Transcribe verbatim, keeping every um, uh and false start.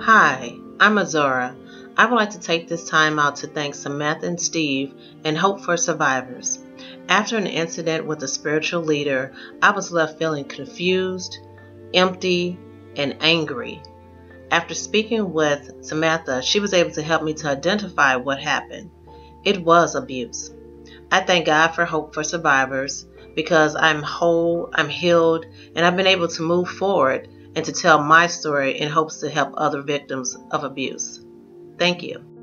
Hi, I'm Azora. I would like to take this time out to thank Samantha and Steve and Hope for Survivors. After an incident with a spiritual leader, I was left feeling confused, empty, and angry. After speaking with Samantha, she was able to help me to identify what happened. It was abuse. I thank God for Hope for Survivors because I'm whole, I'm healed, and I've been able to move forward and to tell my story in hopes to help other victims of abuse. Thank you.